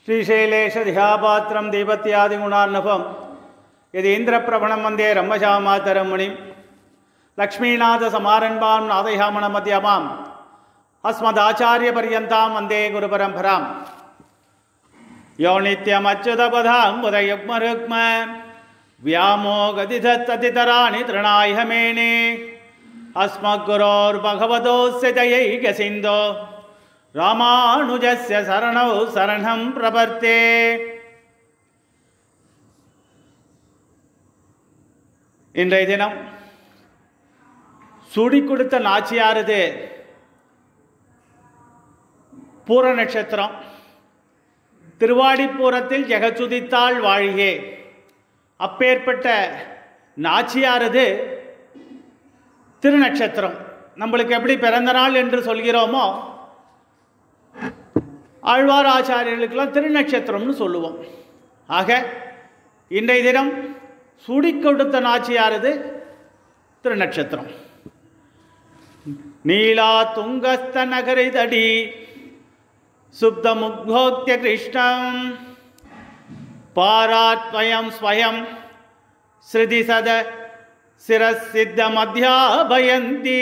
श्रीशैलेशध्यापात्रं दीपत्यादिगुणार्णवं यदीन्द्रप्रभणं वन्दे रम्यजामातरं मुनिं लक्ष्मीनाथसमारम्भां नादयामनमध्यमाम् अस्मदाचार्यपर्यन्तां वन्दे गुरुपरम्परां यो नित्यमच्युतपदाम्बुजयुग्मरुग्म व्यामोगतितराणि तृणाय मेने अस्मद्गुरोर्भगवतोऽस्य दयैकसिन्धो रामानुजस्य शरणौ शरणं प्रपद्ये। இன்றைய தினம் சூடி கொடுத்த நாச்சியாரது பூர நட்சத்திரம். திருவாடிப்பூரத்தில் ஜெகச்சுதித்தாள் வாழியே. அப்பேற்பட்ட நாச்சியாரது திருநட்சத்திரம். நம்மளுக்கு எப்படி பிறந்த நாள் என்று சொல்கிறோமோ ஆழ்வார் ஆச்சாரியர்களுக்கெல்லாம் திருநட்சத்திரம்னு சொல்லுவோம். ஆக இன்றைய தினம் சூடி கொடுத்த நாச்சியாரது திருநட்சத்திரம். நீலா துங்கஸ்த நகரிதடி சுப்தமுக்தோக்திய கிருஷ்ணம் பாராத்வயம் ஸ்வயம் ஸ்ருதிசத சிரசித்த மத்யாபயந்தி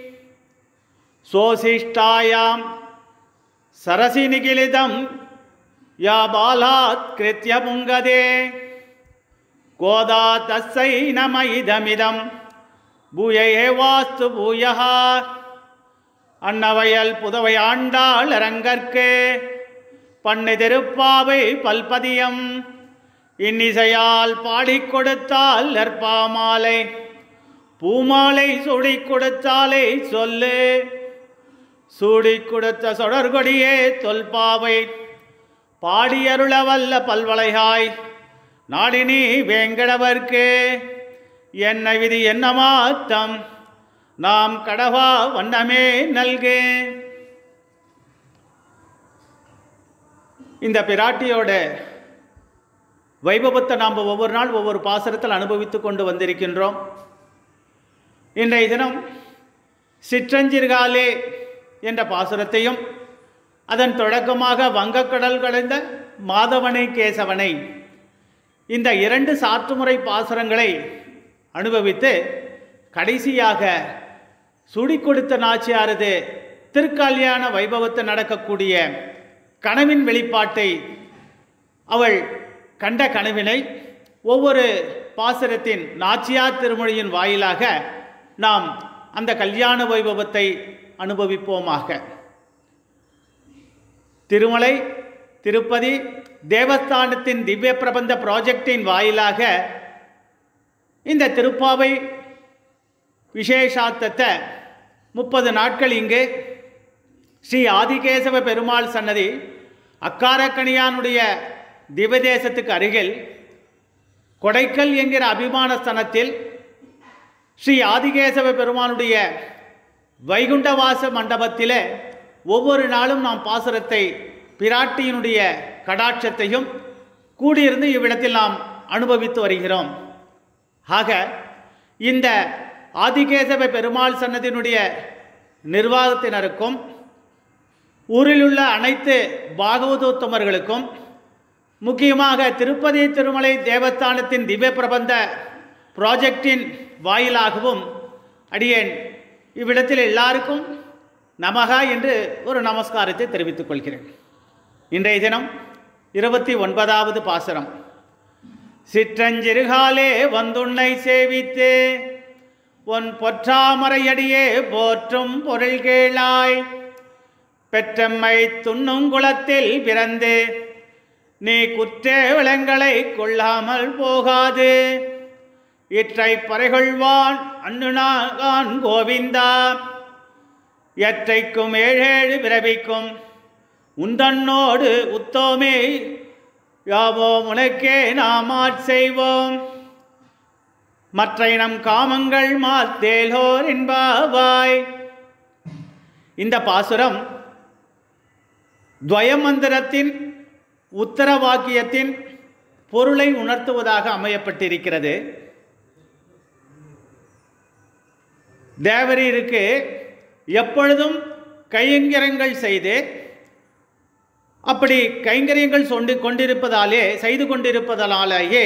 சோசிஷ்டாயாம் सरसी निखिलितं या बालात् कृत्य पुंगदे गोदा तस्यै नमइदमिदं भूये वास्तु भूयः அன்னவயல் புதவை ஆண்டாள் அரங்கற்கு பண்ணு திருப்பாவை பல்பதியம் இன்னிசையால் பாடிக் கொடுத்தால் நற்பாமாலை பூமாலை சூடிக் கொடுத்தாலே சொல்லு சூடி கொடுத்த சொடர்கொடியே தொல்பாவை பாடியருளவல்ல பல்வளைகாய் நாடினி வேங்கடவர்க்கு என்ன விதி என்ன மாத்தம் நாம் கடவா வண்ணமே நல்கு. இந்த பிராட்டியோட வைபவத்தை நாம் ஒவ்வொரு நாள் ஒவ்வொரு பாசுரத்தில் அனுபவித்து கொண்டு வந்திருக்கின்றோம். இன்றைய தினம் சிற்றஞ்சிறுகாலே என்ற பாசுரத்தையும் அதன் தொடக்கமாக வங்கக்கடல் கடைந்த மாதவனை கேசவனை இந்த இரண்டு சாற்றுமுறை பாசுரங்களை அனுபவித்து கடைசியாக சூடி கொடுத்த நாச்சியாரது திருக்கல்யாண வைபவத்தை நடக்கக்கூடிய கனவின் வெளிப்பாட்டை அவள் கண்ட கனவினை ஒவ்வொரு பாசுரத்தின் நாச்சியார் திருமொழியின் வாயிலாக நாம் அந்த கல்யாண வைபவத்தை அனுபவிப்போமாக. திருமலை திருப்பதி தேவஸ்தானத்தின் திவ்ய பிரபந்த ப்ராஜெக்டின் வாயிலாக இந்த திருப்பாவை விசேஷார்த்தத்தை 30 நாட்கள் இங்கு ஸ்ரீ ஆதிகேசவ பெருமாள் சன்னதி அக்காரக்கணியானுடைய திவ்யதேசத்துக்கு அருகில் கொடைக்கல் என்கிற அபிமான ஸ்தலத்தில் ஸ்ரீ ஆதிகேசவ பெருமானுடைய வைகுண்டவாச மண்டபத்தில் ஒவ்வொரு நாளும் நாம் பாசுரத்தை பிராட்டியினுடைய கடாட்சத்தையும் கூடியிருந்து இவ்விடத்தில் நாம் அனுபவித்து வருகிறோம். ஆக இந்த ஆதிகேசவ பெருமாள் சன்னதியினுடைய நிர்வாகத்தினருக்கும் ஊரிலுள்ள அனைத்து பாகவதோத்தமர்களுக்கும் முக்கியமாக திருப்பதி திருமலை தேவஸ்தானத்தின் திவ்ய பிரபந்த ப்ராஜெக்டின் வாயிலாகவும் அடியேன் இவ்விடத்தில் எல்லாருக்கும் நமகா என்று ஒரு நமஸ்காரத்தை தெரிவித்துக் கொள்கிறேன். இன்றைய தினம் 29வது பாசுரம். சிற்றஞ்சிறுகாலே வந்துன்னை சேவித்து உன் பொற்றாமரையடியே போற்றும் பொருள் கேளாய் பெற்றம்மை துண்ணும் குளத்தில் பிறந்து நீ குற்றே விலங்களை கொள்ளாமல் போகாது இற்றை பறைகொள்வான் அண்ணுனாகான் கோவிந்தா எற்றைக்கும் ஏழேழு பிறவிக்கும் உந்தன்னோடு உத்தோமே யாவோம் உனக்கே நாம் செய்வோம் மற்றை நம் காமங்கள் மாத்தேலோர் என்பாவாய். இந்த பாசுரம் துவயமந்திரத்தின் உத்தர வாக்கியத்தின் பொருளை உணர்த்துவதாக அமையப்பட்டிருக்கிறது. தேவரீருக்கு எப்பொழுதும் கையங்கிரங்கள் செய்து அப்படி கைங்கரியங்கள் செய்து கொண்டிருப்பதாலேயே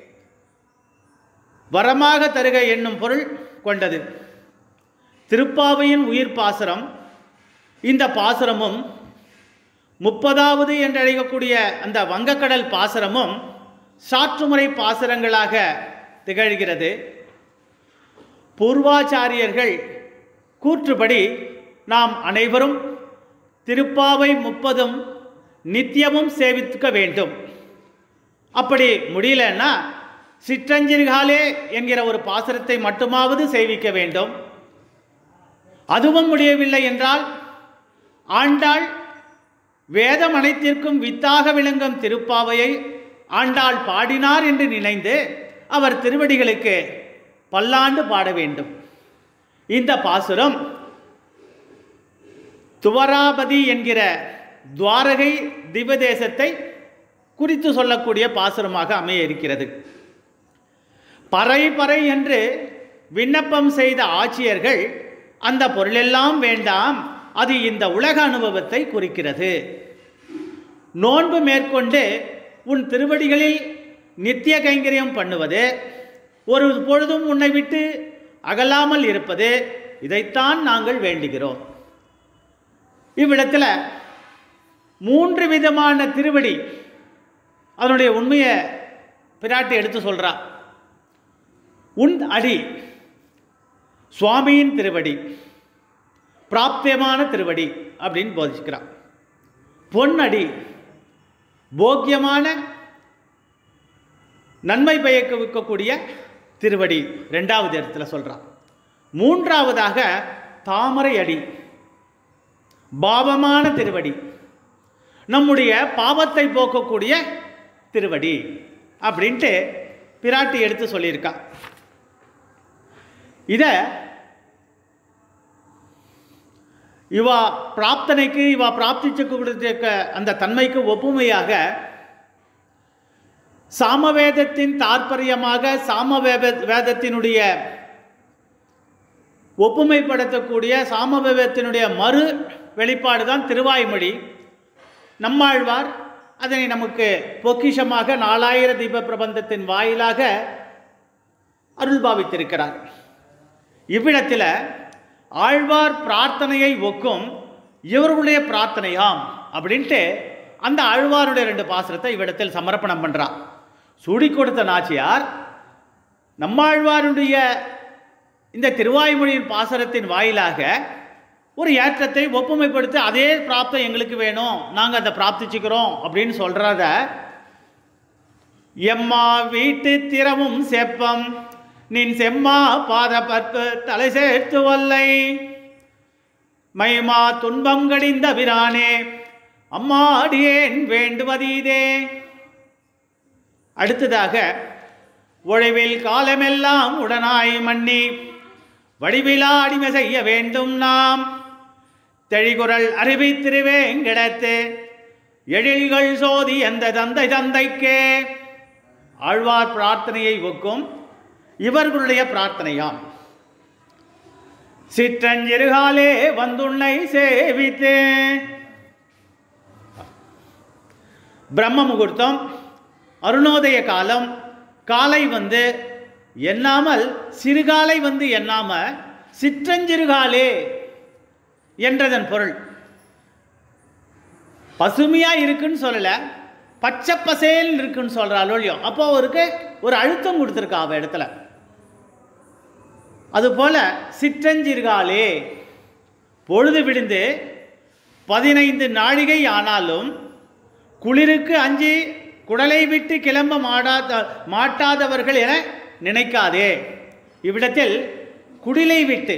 வரமாக தருக என்னும் பொருள் கொண்டது. திருப்பாவையின் உயிர் பாசுரம். இந்த பாசுரமும் 30வது என்று அழைக்கக்கூடிய அந்த வங்கக்கடல் பாசுரமும் சாற்றுமுறை பாசுரங்களாக திகழ்கிறது. பூர்வாச்சாரியர்கள் கூற்றுப்படி நாம் அனைவரும் திருப்பாவை 30ம் நித்தியமும் சேவிக்க வேண்டும். அப்படி முடியலன்னா சிற்றஞ்சிறுகாலே என்கிற ஒரு பாசுரத்தை மட்டுமாவது சேவிக்க வேண்டும். அதுவும் முடியவில்லை என்றால் ஆண்டாள் வேதம் அனைத்திற்கும் வித்தாக விளங்கும் திருப்பாவையை ஆண்டாள் பாடினார் என்று நினைந்து அவர் திருவடிகளுக்கு பல்லாண்டு பாட வேண்டும். இந்த பாசுரம் துவராபதி என்கிற துவாரகை திவதேசத்தை குறித்து சொல்லக்கூடிய பாசுரமாக அமைய இருக்கிறது. பறை பறை என்று விண்ணப்பம் செய்த ஆட்சியர்கள் அந்த பொருளெல்லாம் வேண்டாம், அது இந்த உலக அனுபவத்தை குறிக்கிறது. நோன்பு மேற்கொண்டு உன் திருவடிகளில் நித்திய கைங்கரியம் பண்ணுவது, ஒரு பொழுதும் உன்னை விட்டு அகலாமல் இருப்பது, இதைத்தான் நாங்கள் வேண்டுகிறோம். இவ்விடத்தில் 3 விதமான திருவடி அதனுடைய உண்மையை பிராட்டி எடுத்து சொல்றா. உன் அடி சுவாமியின் திருவடி, பிராப்தியமான திருவடி அப்படின்னு போதிக்கிறான். பொன்னடி போக்கியமான நன்மை பயக்கக்கூடிய திருவடி 2வது இடத்துல சொல்றான். 3வதாக தாமரை அடி பாவமான திருவடி, நம்முடைய பாவத்தை போக்கக்கூடிய திருவடி அப்படின்ட்டு பிராட்டி எடுத்து சொல்லியிருக்கா. இதை இவா பிராப்தனைக்கு இவா பிராப்திச்ச அந்த தன்மைக்கு ஒப்புமையாக சாமவேதத்தின் தாற்பயமாக வேதத்தினுடைய ஒப்புமைப்படுத்தக்கூடிய சாமவேதத்தினுடைய மறு வெளிப்பாடு தான் திருவாய்மொழி. நம்மாழ்வார் அதனை நமக்கு பொக்கிஷமாக 4000 தீப பிரபந்தத்தின் வாயிலாக அருள் பாவித்திருக்கிறார். இவ்விடத்தில் ஆழ்வார் பிரார்த்தனையை ஒக்கும் இவர்களுடைய பிரார்த்தனையாம் அப்படின்ட்டு அந்த ஆழ்வாருடைய 2 பாசுரத்தை இவ்விடத்தில் சமர்ப்பணம் பண்றார். சூடி கொடுத்த நாச்சியார் நம்மாழ்வாருடைய இந்த திருவாய்மொழியின் பாசுரத்தின் வாயிலாக ஒரு ஏற்றத்தை ஒப்புமைப்படுத்தி அதே பிராப்தம் எங்களுக்கு வேணும், நாங்கள் அதை பிராப்திச்சுக்கிறோம் அப்படின்னு சொல்றத எம்மா வீட்டு திறமும் செப்பம் நின் செம்மா பாத பற்பு தலை சேர்த்து வல்லை மைமா துன்பம் கடிந்த பிரானே அம்மாடியேன் வேண்டுவதீதே. அடுத்ததாக உழைவில் காலமெல்லாம் உடனாய் மன்னி வடிவிலா அடிமை செய்ய வேண்டும் நாம் தெழிகுரல் அறிவித்திருவேங்கிடத்து எழில்கள் சோதி எந்த தந்தை தந்தைக்கே. ஆழ்வார் பிரார்த்தனையை ஒக்கும் இவர்களுடைய பிரார்த்தனையாம். சிற்றஞ்சிறுகாலே வந்துன்னை சேவித்தே. பிரம்ம முகூர்த்தம், அருணோதய காலம், காலை வந்து எண்ணாமல் சிறுகாலை வந்து எண்ணாம சிற்றஞ்சிறுகாலே என்றதன் பொருள் பசுமையா இருக்குன்னு சொல்லல, பச்சை பசேல் இருக்குன்னு சொல்றாள் ஒழியோ. அப்போ அவருக்கு ஒரு அழுத்தம் கொடுத்துருக்கா அவ இடத்துல. அதுபோல சிற்றஞ்சிறுகாலே பொழுது விடிந்து 15 நாழிகை ஆனாலும் குளிருக்கு அஞ்சி குடலை விட்டு கிளம்ப மாட்டாதவர்கள் என நினைக்காதே. இவ்விடத்தில் குடிலை விட்டு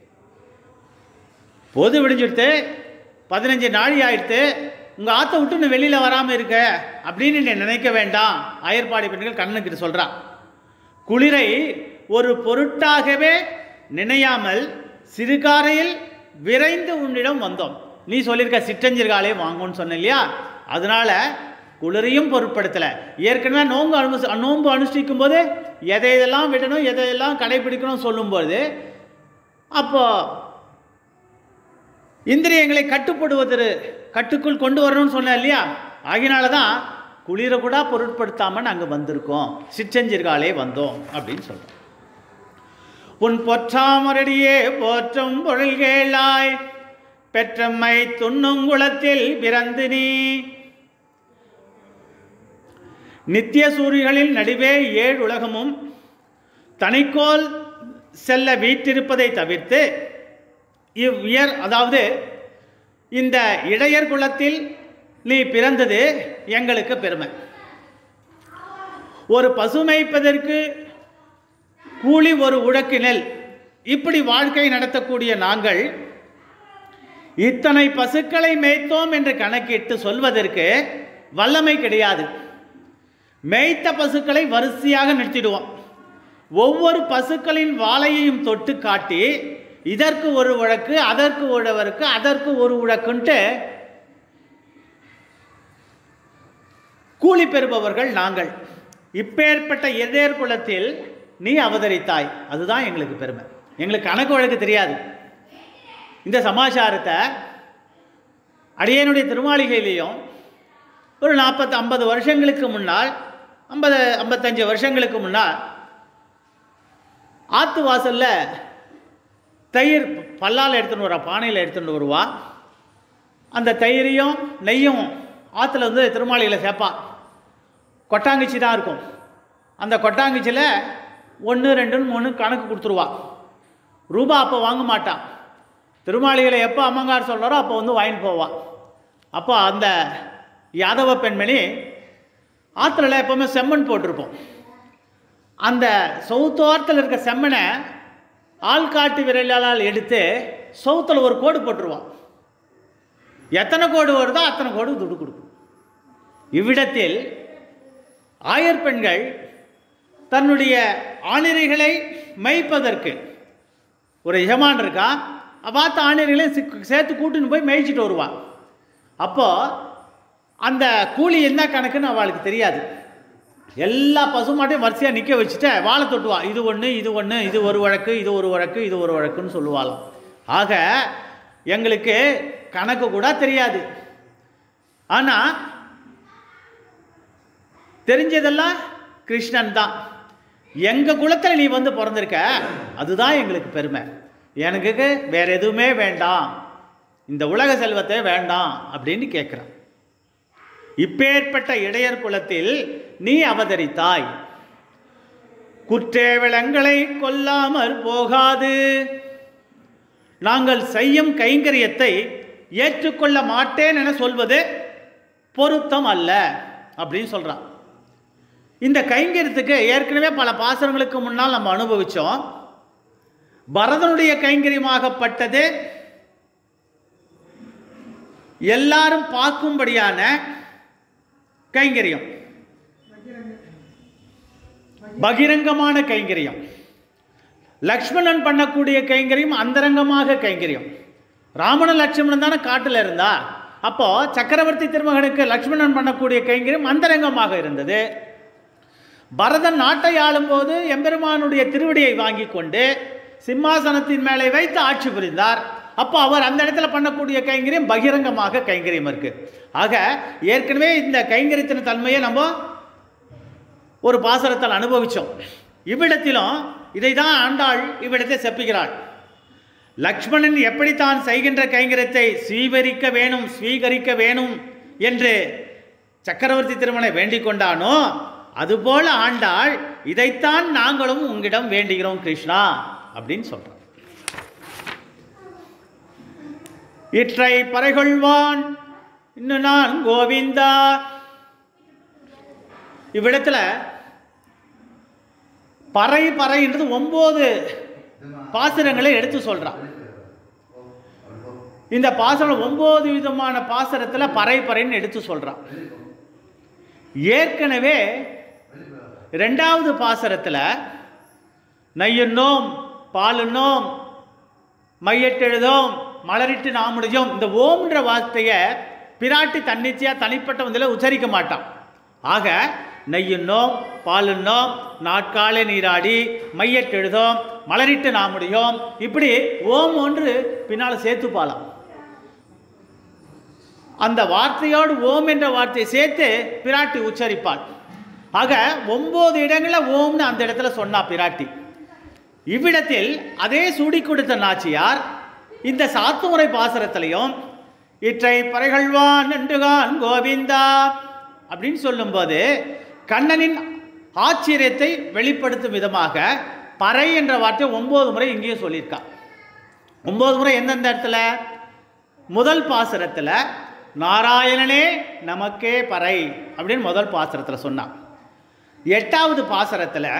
பொது விடிஞ்சுடுத்து 15 நாழி ஆயிடுத்து, உங்கள் ஆற்ற விட்டு இன்னும் வெளியில் வராமல் இருக்க அப்படின்னு நீ நினைக்க வேண்டாம். அயற்பாடி பெண்கள் கண்ணனுக்கிட்ட சொல்கிறான். குளிரை ஒரு பொருட்டாகவே நினையாமல் சிறுகாரையில் விரைந்து உன்னிடம் வந்தோம். நீ சொல்லியிருக்க சிற்றஞ்சிறுகாலே வாங்குன்னு சொன்ன இல்லையா, அதனால குளிரையும் பொருட்படுத்தலை. ஏற்கனவே நோன்பு அனுஷ்டிக்கும் போது எதையெல்லாம் விடணும் எதையெல்லாம் கடைபிடிக்கணும் சொல்லும்போது அப்போ இந்திரியங்களை கட்டுப்படுவதற்கு கட்டுக்குள் கொண்டு வரணும்னு சொன்னேன் இல்லையா? ஆகினால தான் குளிர கூட பொருட்படுத்தாமல் நாங்கள் வந்திருக்கோம், சிற்றஞ்சிற்காலே வந்தோம் அப்படின்னு சொல்கிறோம். உன் பொற்றாமரடியே போற்றும் பொருள்கேளாய் பெற்றம்மை துண்ணுங்குளத்தில் பிறந்து நீ நித்திய சூரியர்களில் நடுவே 7 உலகமும் தனிக்கோல் செல்ல வீற்றிருப்பதை தவிர்த்து இவ்வியர், அதாவது இந்த இடையர் குலத்தில் நீ பிறந்தது எங்களுக்கு பெருமை. ஒரு பசு மேய்ப்பதற்கு கூலி ஒரு உழக்கு நெல், இப்படி வாழ்க்கை நடத்தக்கூடிய நாங்கள் இத்தனை பசுக்களை மேய்த்தோம் என்று கணக்கிட்டு சொல்வதற்கு வல்லமை கிடையாது. மேய்த்த பசுக்களை வரிசையாக நிறுத்திடுவோம். ஒவ்வொரு பசுக்களின் வாலையையும் தொட்டு காட்டி இதற்கு ஒரு உழக்கு, அதற்கு உழவருக்கு, அதற்கு ஒரு உழக்குன்ட்டு கூலி பெறுபவர்கள் நாங்கள். இப்பேற்பட்ட எதேர் குலத்தில் நீ அவதரித்தாய், அதுதான் எங்களுக்கு பெருமை. எங்களுக்கு கணக்கு வழக்கு தெரியாது. இந்த சமாச்சாரத்தை அடியனுடைய திருமாளிகையிலையும் ஒரு 40-50 வருஷங்களுக்கு முன்னால், 50-55 வருஷங்களுக்கு முன்னால் ஆற்று வாசலில் தயிர் பல்லால் எடுத்துன்னு வருவா, பானையில் எடுத்துகிட்டு வருவா. அந்த தயிரையும் நெய்யும் ஆற்றுல வந்து திருமாளிகையில் சேர்ப்பா. கொட்டாங்குச்சி தான் இருக்கும். அந்த கொட்டாங்குச்சியில் 1, 2, 3 கணக்கு கொடுத்துருவா. ரூபா அப்போ வாங்க மாட்டான். திருமாளிகையில் எப்போ அம்மங்கார் சொல்கிறாரோ அப்போ வந்து வாங்கிட்டு போவாள். அப்போ அந்த யாதவ பெண்மணி ஆற்றுல எப்போவுமே செம்மண் போட்டிருப்போம். அந்த சவுத்தோரத்தில் இருக்க செம்மனை ஆள்காட்டு விரலால் எடுத்து சவுத்தில் ஒரு கோடு போட்டுருவான். எத்தனை கோடு வருதோ அத்தனை கோடு துடு கொடுக்கும். இவ்விடத்தில் ஆயர் பெண்கள் தன்னுடைய ஆணிரைகளை மேய்ப்பதற்கு ஒரு எஜமான் இருக்கா, பார்த்த ஆணிரைகளையும் சேர்த்து கூட்டுன்னு போய் மேய்ச்சிட்டு வருவாள். அப்போது அந்த கூலி என்ன கணக்குன்னு அவளுக்கு தெரியாது. எல்லா பசுமாட்டையும் வரிசையாக நிற்க வச்சுட்டு வாழை தொட்டுவா. இது ஒன்று, இது ஒன்று, இது ஒரு வழக்கு, இது ஒரு வழக்கு, இது ஒரு வழக்குன்னு சொல்லுவாளாம். ஆக எங்களுக்கு கணக்கு கூட தெரியாது. ஆனால் தெரிஞ்சதெல்லாம் கிருஷ்ணன் தான். எங்கள் குலத்தில் நீ வந்து பிறந்திருக்க, அதுதான் எங்களுக்கு பெருமை. எனக்கு வேற எதுவுமே வேண்டாம், இந்த உலக செல்வத்தை வேண்டாம் அப்படின்னு கேட்குறான். இப்பேற்பட்ட இடையர் குலத்தில் நீ அவதரித்தாய். குற்றேவலங்களை கொல்லாமற் போகாது, நாங்கள் செய்யும் கைங்கரியத்தை ஏற்றுக்கொள்ள மாட்டேன் என சொல்வது பொருத்தம் அல்ல அப்படின்னு சொல்கிறான். இந்த கைங்கரியத்துக்கு ஏற்கனவே பல பாசனங்களுக்கு முன்னால் நம்ம அனுபவித்தோம். பரதனுடைய கைங்கரியமாகப்பட்டது எல்லாரும் பார்க்கும்படியான கைங்கரியம், பகிரங்கமான கைங்கரியம். லக்ஷ்மணன் பண்ணக்கூடிய கைங்கரியம் அந்தரங்கமாக கைங்கரியம். ராமனும் லட்சுமணன் தானே காட்டில் இருந்தா, அப்போ சக்கரவர்த்தி திருமகனுக்கு லக்ஷ்மணன் பண்ணக்கூடிய கைங்கரியம் அந்தரங்கமாக இருந்தது. பரதன் நாட்டை ஆளும்போது எம்பெருமானுடைய திருவடியை வாங்கி கொண்டு சிம்மாசனத்தின் மேலே வைத்து ஆட்சி புரிந்தார். அப்போ அவர் அந்த இடத்துல பண்ணக்கூடிய கைங்கரியம் பகிரங்கமாக கைங்கரியம் இருக்கு. ஆக ஏற்கனவே இந்த கைங்கரியத்தின் தன்மையை நம்ம ஒரு பாசரத்தால் அனுபவித்தோம். இவ்விடத்திலும் இதை தான் ஆண்டாள் இவ்விடத்தை செப்புகிறாள். லக்ஷ்மணன் எப்படித்தான் செய்கின்ற கைங்கரியத்தை ஸ்வீகரிக்க வேணும் என்று சக்கரவர்த்தி திருமணை வேண்டிக் கொண்டானோ, அதுபோல ஆண்டாள் இதைத்தான் நாங்களும் உங்களிடம் வேண்டுகிறோம் கிருஷ்ணா அப்படின்னு சொல்றோம். இற்றை பறைகொள்வான் இன்னும் நான் கோவிந்தா. இவ்விடத்துல பறைன்றது 9 பாசுரங்களை எடுத்து சொல்றான். இந்த பாசுரம் 9 விதமான பாசுரத்தில் பறைன்னு எடுத்து சொல்றான். ஏற்கனவே 2வது பாசுரத்தில் நையுண்ணோம் பாலுண்ணோம் மையட்டெழுதோம் மலரிட்டு நாமுடையோம், இந்த ஓம்ன்ற வார்த்தையை பிராட்டி தன்னிச்சையாக தனிப்பட்ட வந்தில் உச்சரிக்க மாட்டான். ஆக நெய்யுண்ணோம் பாலுண்ணோம் நாட்காலே நீராடி மையட்டெழுதோம் மலரிட்டு நாமுடையோம், இப்படி ஓம் ஒன்று பின்னால் சேர்த்துப்பாலாம். அந்த வார்த்தையோடு ஓம் என்ற வார்த்தையை சேர்த்து பிராட்டி உச்சரிப்பாள். ஆக 9 இடங்களில் ஓம்னு அந்த இடத்துல சொன்னா பிராட்டி. இவ்விடத்தில் அதே சூடி கொடுத்த நாச்சியார் இந்த சாத்துமுறை பாசுரத்திலையும் இற்றை பறைகள்வான் நன்றுகான் கோவிந்தா அப்படின்னு சொல்லும்போது கண்ணனின் ஆச்சரியத்தை வெளிப்படுத்தும் விதமாக பறை என்ற வார்த்தை 9 முறை இங்கேயும் சொல்லியிருக்கா. 9 முறை எந்தெந்த இடத்துல? முதல் பாசுரத்தில் நாராயணனே நமக்கே பறை அப்படின்னு முதல் பாசுரத்தில் சொன்னான். 8வது பாசுரத்தில்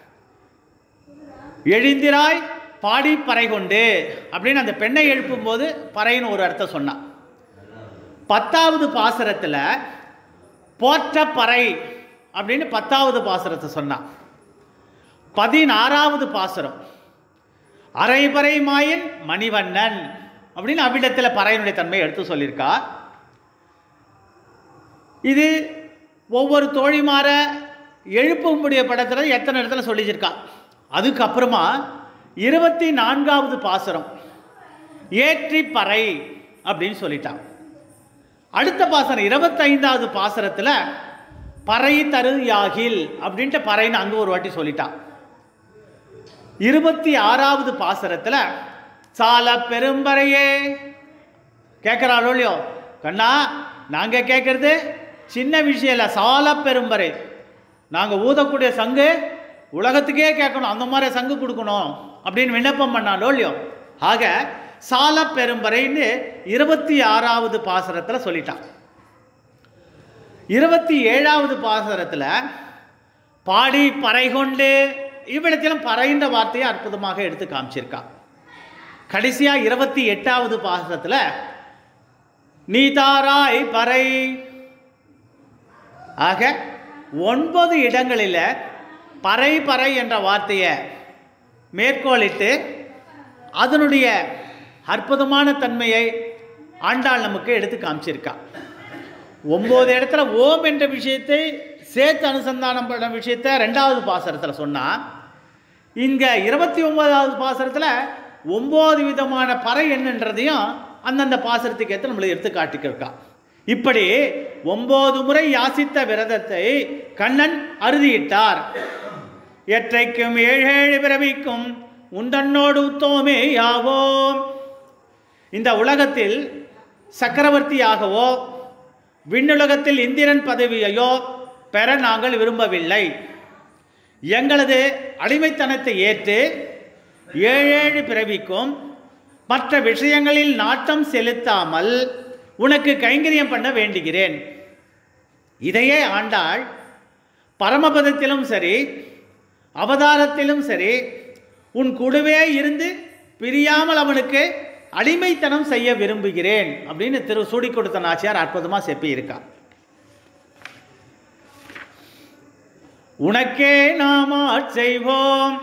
எழுந்திராய் பாடி பறை கொண்டு அப்படின்னு அந்த பெண்ணை எழுப்பும் போது பறைன்னு ஒரு அர்த்தம் சொன்னான். 10வது பாசுரத்தில் போற்ற பறை அப்படின்னு 10வது பாசுரத்தை சொன்னான். 16வது பாசுரம் அரைபறை மாயன் மணிவண்ணன் அப்படின்னு அவ்விடத்தில் பறையினுடைய தன்மையை எடுத்து சொல்லியிருக்கா. இது ஒவ்வொரு தோழிமார எழுப்பும்படிய படத்தில் எத்தனை இடத்துல சொல்லிச்சிருக்கா. அதுக்கப்புறமா 24வது பாசுரம் ஏற்றி பறை அப்படின்னு சொல்லிட்டான். அடுத்த பாசுரம் 25வது பாசுரத்தில் பறை தரு யாகில் அப்படின்ட்டு பறைன்னு அங்கே ஒரு வாட்டி சொல்லிட்டான். 26வது பாசுரத்தில் சால பெரும்பறையே கேட்குறாளோ இல்லையோ, கண்ணா நாங்கள் கேட்குறது சின்ன விஷயம் இல்லை, சால பெரும்பறை நாங்கள் ஊதக்கூடிய சங்கு உலகத்துக்கே கேட்கணும், அந்த மாதிரி சங்கு கொடுக்கணும் அப்படின்னு விண்ணப்பம் பண்ணாலோ இல்லையோ. ஆக சால பெரும்பறைன்னு 26வது பாசுரத்தில் சொல்லிட்டான். 27வது பாசுரத்தில் பாடி பறை கொண்டு இவ்விடத்திலும் பறைன்ற வார்த்தையை அற்புதமாக எடுத்து காமிச்சிருக்கா. கடைசியாக 28வது பாசுரத்தில் நீதாராய் பறை. ஆக 9 இடங்களில் பறை பறை என்ற வார்த்தையை மேற்கோளிட்டு அதனுடைய அற்புதமான தன்மையை ஆண்டாள் நமக்கு எடுத்து காமிச்சிருக்கா. 9 இடத்துல ஓம் என்ற விஷயத்தை சேர்த்து அனுசந்தானம் பண்ண விஷயத்தை 2வது பாசுரத்தில் சொன்னால், இங்கே 29வது பாசுரத்தில் 9 விதமான பறை என்னன்றதையும் அந்தந்த பாசுரத்துக்கு ஏற்ற நம்மளை எடுத்து காட்டிக்கிருக்கா. இப்படி 9 முறை யாசித்த விரதத்தை கண்ணன் அறுதியிட்டார். எற்றைக்கும் 7 பிறவிக்கும் உண்டன்னோடு உத்தோமே யாவோம். இந்த உலகத்தில் சக்கரவர்த்தியாகவோ விண்ணுலகத்தில் இந்திரன் பதவியையோ பெற நாங்கள் விரும்பவில்லை. எங்களது அடிமைத்தனத்தை ஏற்று 7 பிறவிக்கும் மற்ற விஷயங்களில் நாட்டம் செலுத்தாமல் உனக்கு கைங்கரியம் பண்ண வேண்டுகிறேன். இதையே ஆண்டாள் பரமபதத்திலும் சரி அவதாரத்திலும் சரி உன் கூடவே இருந்து பிரியாமல் அவனுக்கு அடிமைத்தனம் செய்ய விரும்புகிறேன் அப்படின்னு திரு சூடி கொடுத்த நாச்சியார் அற்புதமாக செப்பி இருக்கா. உனக்கே நாம் செய்வோம்.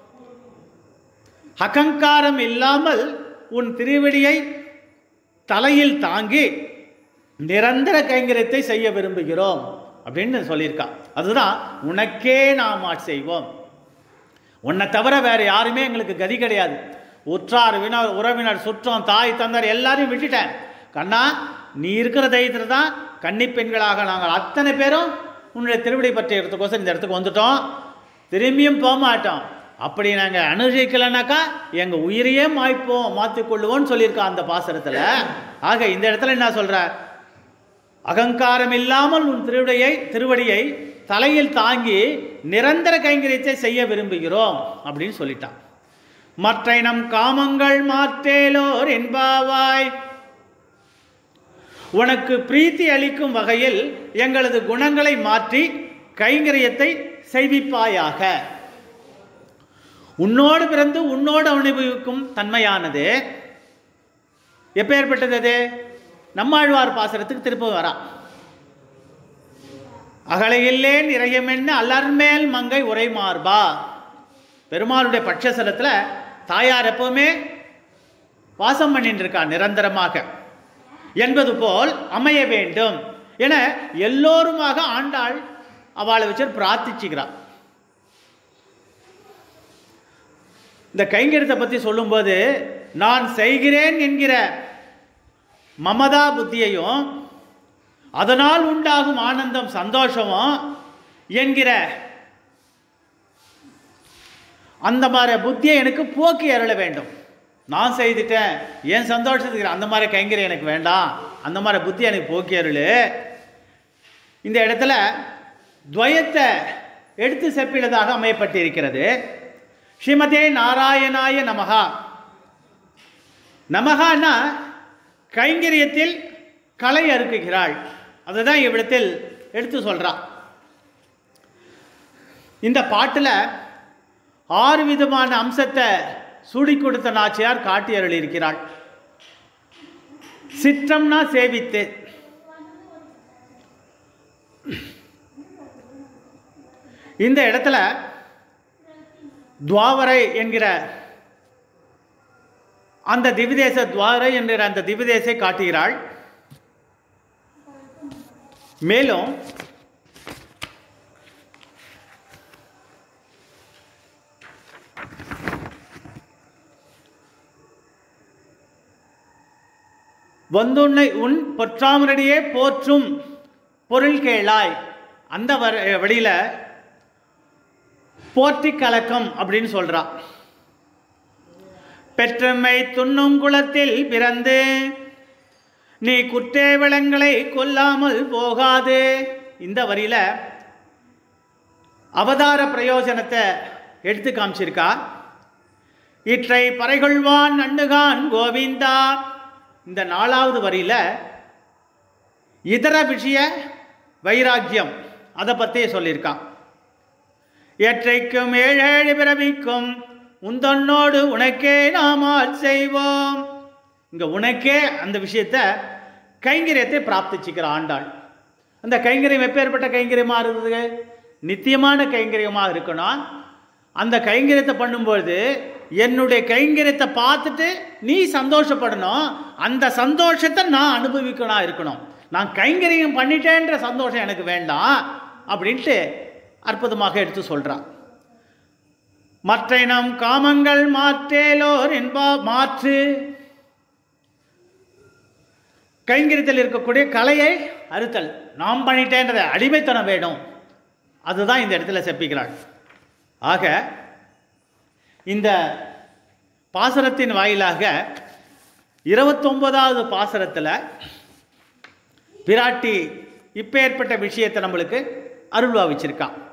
அகங்காரம் இல்லாமல் உன் திருவடியை தலையில் தாங்கி நிரந்தர கைங்கரியத்தை செய்ய விரும்புகிறோம் அப்படின்னு சொல்லியிருக்கா. அதுதான் உனக்கே நாம் செய்வோம். உன்னை தவிர வேறு யாருமே எங்களுக்கு கதி கிடையாது. உற்றார் உறவினர் சுற்றம் தாய் தந்தார் எல்லாரையும் விட்டுட்டேன். கண்ணா நீ இருக்கிற தைரியத்தில் தான் கன்னி பெண்களாக நாங்கள் அத்தனை பேரும் உன்னுடைய திருவிடை பற்றிய இடத்துக்கோசம் இந்த இடத்துக்கு வந்துட்டோம். திரும்பியும் போக மாட்டோம். அப்படி நாங்கள் அனுசரிக்கலைனாக்கா எங்கள் உயிரையே மாற்றிக்கொள்ளுவோன்னு சொல்லியிருக்கா அந்த பாசுரத்தில். ஆக இந்த இடத்துல என்ன சொல்கிற, அகங்காரம் இல்லாமல் உன் திருவடியை தலையில் தாங்கி நிரந்தர கைங்கரியத்தை செய்ய விரும்புகிறோம் அப்படின்னு சொல்லிட்டான். மற்ற நம் காமங்கள் மாற்றேலோர் என்பாவாய். உனக்கு பிரீத்தி அளிக்கும் வகையில் எங்களது குணங்களை மாற்றி கைங்கரியத்தை செய்விப்பாயாக. உன்னோடு பிறந்து உன்னோடு அனுபவிக்கும் தன்மையானது எப்பேற்பட்டது? அது நம்மாழ்வார் பாசுரத்துக்கு திருப்ப வரா. அகலையில்லேன் இறையமென்ன அல்லர்மேல் மங்கை உரை மார்பா. பெருமாளுடைய பட்சசலத்தில் தாயார் எப்பவுமே வாசம் பண்ணிட்டு இருக்கா நிரந்தரமாக என்பது போல் அமைய வேண்டும் என எல்லோருமாக ஆண்டாள் அவளை வச்சு பிரார்த்திச்சுக்கிறார். இந்த கைங்கரியத்தை பற்றி சொல்லும்போது நான் செய்கிறேன் என்கிற மமதா புத்தியையும் அதனால் உண்டாகும் ஆனந்தம் சந்தோஷமும் என்கிற அந்த மாதிரி புத்தியை எனக்கு போக்கி அருள வேண்டும். நான் செய்துட்டேன், என் சந்தோஷத்துக்கு அந்த மாதிரி கைங்கரியம் எனக்கு வேண்டாம், அந்த மாதிரி புத்தி எனக்கு போக்கி அருள். இந்த இடத்துல துவயத்தை எடுத்து செப்பிலதாக அமையப்பட்டிருக்கிறது. ஸ்ரீமதே நாராயணாய நமகா. நமகான்னா கைங்கரியத்தில் களை அறுக்குகிறாள், அதுதான் இவ்விடத்தில் எடுத்து சொல்கிறான். இந்த பாட்டில் 6 விதமான அம்சத்தை சூடி கொடுத்த நாச்சியார் காட்டி அருள் இருக்கிறாள். சிற்றம்னா சேவித்து, இந்த இடத்துல துவாவரை என்கிற அந்த திவ்யதேச துவாரை என்கிற அந்த திவ்யதேசை காட்டுகிறாள். மேலும் வந்துன்னை உன் பொற்றாமரடியே போற்றும் பொருள் கேளாய், அந்த வழியில் போற்றி கலக்கம் அப்படின்னு சொல்றா. பெற்றமை துண்ணும் குலத்தில் பிறந்து நீ குற்றேவலங்களை கொல்லாமல் போகாது. இந்த வரியில அவதார பிரயோஜனத்தை எடுத்து காமிச்சிருக்கா. இற்றை பறைகொள்வான் நண்ணுகான் கோவிந்தா. இந்த 4வது வரியில இதர விஷய வைராக்கியம் அதை பற்றி சொல்லியிருக்கான். எற்றைக்கும் 7 பிறவிக்கும் உந்தன்னோடு உனக்கே நாமால் செய்வோம். இங்க உனக்கே அந்த விஷயத்தை கைங்கரியத்தை பிராப்திச்சுக்கிற ஆண்டாள். அந்த கைங்கரியம் எப்பேற்பட்ட கைங்கரியமாக இருக்குது? நித்தியமான கைங்கரியமாக இருக்கணும். அந்த கைங்கரியத்தை பண்ணும்பொழுது என்னுடைய கைங்கரியத்தை பார்த்துட்டு நீ சந்தோஷப்படணும், அந்த சந்தோஷத்தை நான் அனுபவிக்கணும் இருக்கணும். நான் கைங்கரியம் பண்ணிட்டேன்ற சந்தோஷம் எனக்கு வேண்டாம் அப்படின்ட்டு அற்புதமாக எடுத்து சொல்றான். மற்ற நம் காமங்கள் மாற்றேலோர் என்பா மாற்று. கைங்கரியத்தில் இருக்கக்கூடிய கலையை அறுத்தல், நாம் பண்ணிட்டேன்றதை அடிமைத்தனம் வேணும், அதுதான் இந்த இடத்துல செப்பிக்கிறாள். ஆக இந்த பாசுரத்தின் வாயிலாக 29வது பாசுரத்தில் பிராட்டி இப்ப ஏற்பட்ட விஷயத்தை நம்மளுக்கு அருள்வா வச்சிருக்கான்.